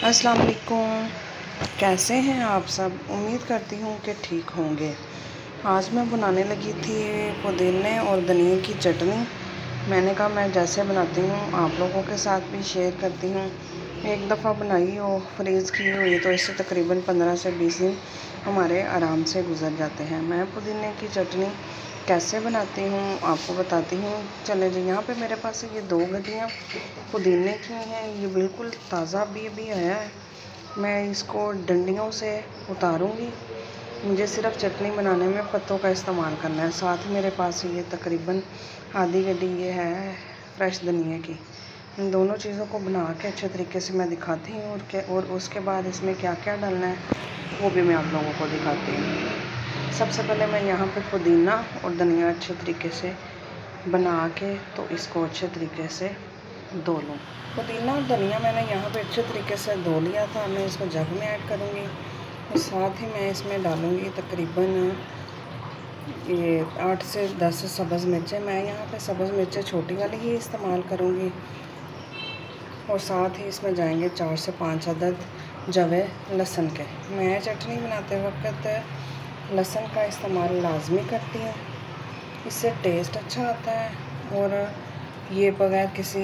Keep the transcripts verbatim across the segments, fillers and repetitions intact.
अस्सलाम वालेकुम। कैसे हैं आप सब? उम्मीद करती हूँ कि ठीक होंगे। आज मैं बनाने लगी थी पुदीने और धनिए की चटनी। मैंने कहा मैं जैसे बनाती हूँ आप लोगों के साथ भी शेयर करती हूँ। एक दफ़ा बनाई हो फ्रीज़ की हुई तो इससे तकरीबन पंद्रह से बीस दिन हमारे आराम से गुजर जाते हैं। मैं पुदीने की चटनी कैसे बनाती हूँ आपको बताती हूँ। चले जी, यहाँ पे मेरे पास ये दो गड्डियाँ पुदीने की हैं। ये बिल्कुल ताज़ा अभी अभी आया है। मैं इसको डंडियों से उतारूँगी। मुझे सिर्फ चटनी बनाने में पत्तों का इस्तेमाल करना है। साथ ही मेरे पास ये तकरीबन आधी गड्डी ये है फ्रेश धनिए की। इन दोनों चीज़ों को बना के अच्छे तरीके से मैं दिखाती हूँ और क्या और उसके बाद इसमें क्या क्या डालना है वो भी मैं आप लोगों को दिखाती हूँ। सबसे पहले मैं यहाँ पे पुदीना और धनिया अच्छे तरीके से बना के तो इसको अच्छे तरीके से धो लूँ। पुदीना और धनिया मैंने यहाँ पे अच्छे तरीके से धो लिया था। मैं इसको जग में ऐड करूँगी और साथ ही मैं इसमें डालूँगी तकरीबन ये आठ से दस सब्ज़ मिर्चें। मैं यहाँ पे सब्ज़ मिर्चें छोटी वाली ही इस्तेमाल करूँगी और साथ ही इसमें जाएंगे चार से पाँच अदद जवे लहसुन के। मैं चटनी बनाते वक्त लहसुन का इस्तेमाल लाजमी करती हूँ, इससे टेस्ट अच्छा आता है और ये बगैर किसी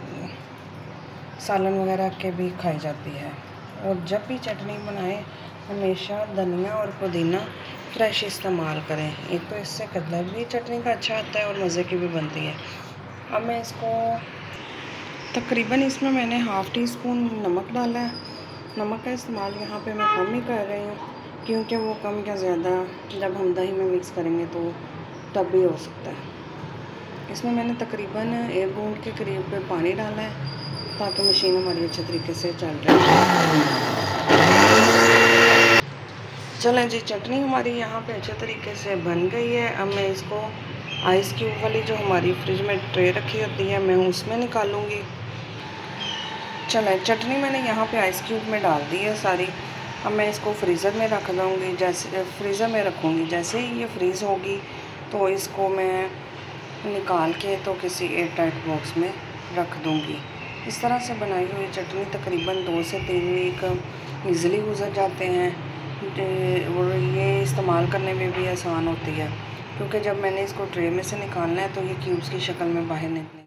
सालन वगैरह के भी खाई जाती है। और जब भी चटनी बनाएं हमेशा धनिया और पुदीना फ्रेश इस्तेमाल करें। एक तो इससे कलर भी चटनी का अच्छा आता है और मज़े की भी बनती है। अब मैं इसको तकरीबन इसमें मैंने हाफ़ टी स्पून नमक डाला है। नमक का इस्तेमाल यहाँ पे मैं कम ही कर रही हूँ क्योंकि वो कम या ज़्यादा जब हम दही में मिक्स करेंगे तो तब भी हो सकता है। इसमें मैंने तकरीबन एक बूंद के करीब पे पानी डाला है ताकि मशीन हमारी अच्छे तरीके से चल रही है। चलें जी, चटनी हमारी यहाँ पे अच्छे तरीके से बन गई है। अब मैं इसको आइस क्यूब वाली जो हमारी फ्रिज में ट्रे रखी होती है मैं उसमें निकालूंगी। चलें, चटनी मैंने यहाँ पे आइस क्यूब में डाल दी है सारी। अब मैं इसको फ्रीज़र में रख दूँगी। जैसे फ्रीज़र में रखूँगी, जैसे ही ये फ्रीज़ होगी तो इसको मैं निकाल के तो किसी एयर टाइट बॉक्स में रख दूँगी। इस तरह से बनाई हुई चटनी तकरीबन दो से तीन वीक ईज़िली गुजर जाते हैं और ये इस्तेमाल करने में भी आसान होती है क्योंकि जब मैंने इसको ट्रे में से निकालना है तो ये क्यूब्स की शक्ल में बाहर निकले।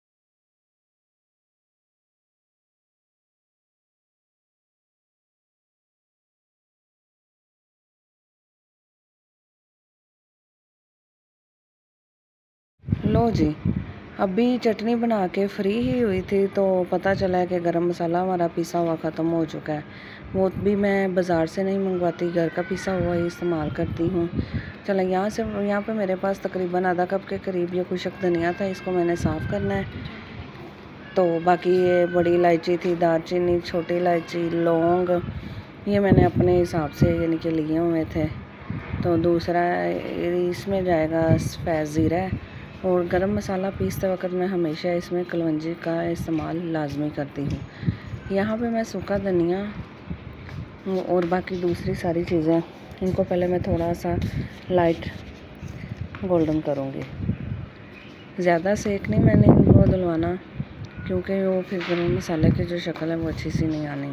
लो जी, अभी चटनी बना के फ्री ही हुई थी तो पता चला कि गरम मसाला हमारा पिसा हुआ ख़त्म हो चुका है। वो भी मैं बाज़ार से नहीं मंगवाती, घर का पिसा हुआ ही इस्तेमाल करती हूँ। चलो, यहाँ से यहाँ पे मेरे पास तकरीबन आधा कप के करीब ये खुशक धनिया था, इसको मैंने साफ़ करना है। तो बाकी ये बड़ी इलायची थी, दालचीनी, छोटी इलायची, लौंग, ये मैंने अपने हिसाब से यानी कि लिए हुए थे। तो दूसरा इसमें जाएगा सफ़ेद ज़ीरा और गरम मसाला पीसते वक्त मैं हमेशा इसमें कलवंजी का इस्तेमाल लाजमी करती हूँ। यहाँ पे मैं सूखा धनिया और बाकी दूसरी सारी चीज़ें इनको पहले मैं थोड़ा सा लाइट गोल्डन करूँगी। ज़्यादा सेक नहीं मैंने इनको धुलवाना क्योंकि वो फिर गरम मसाले की जो शक्ल है वो अच्छी सी नहीं आनी।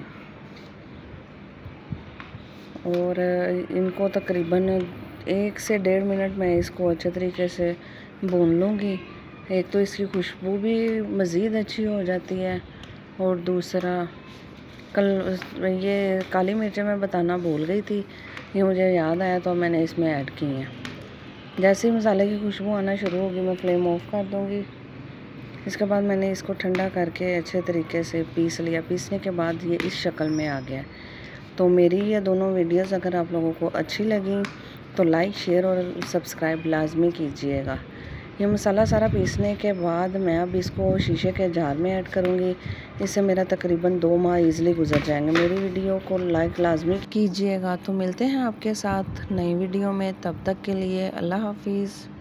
और इनको तकरीबन एक से डेढ़ मिनट में इसको अच्छे तरीके से भून लूँगी। एक तो इसकी खुशबू भी मज़ीद अच्छी हो जाती है और दूसरा कल ये काली मिर्चें मैं बताना भूल गई थी, ये मुझे याद आया तो मैंने इसमें ऐड की हैं। जैसे ही मसाले की खुशबू आना शुरू होगी मैं फ्लेम ऑफ कर दूँगी। इसके बाद मैंने इसको ठंडा करके अच्छे तरीके से पीस लिया। पीसने के बाद ये इस शक्ल में आ गया। तो मेरी ये दोनों वीडियोस अगर आप लोगों को अच्छी लगी तो लाइक, शेयर और सब्सक्राइब लाजमी कीजिएगा। ये मसाला सारा पीसने के बाद मैं अब इसको शीशे के जार में ऐड करूँगी। इससे मेरा तकरीबन दो माह ईज़िली गुजर जाएंगे। मेरी वीडियो को लाइक लाजमी कीजिएगा। तो मिलते हैं आपके साथ नई वीडियो में, तब तक के लिए अल्लाह हाफिज़।